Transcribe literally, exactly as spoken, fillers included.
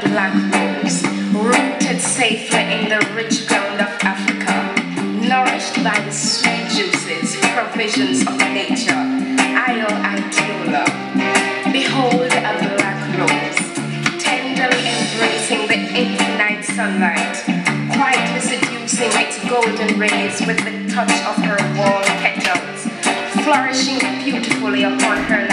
black rose, rooted safely in the rich ground of Africa, nourished by the sweet juices, provisions of nature, Io Itula. Behold a black rose, tenderly embracing the infinite sunlight, quietly seducing its golden rays with the touch of her warm petals, flourishing beautifully upon her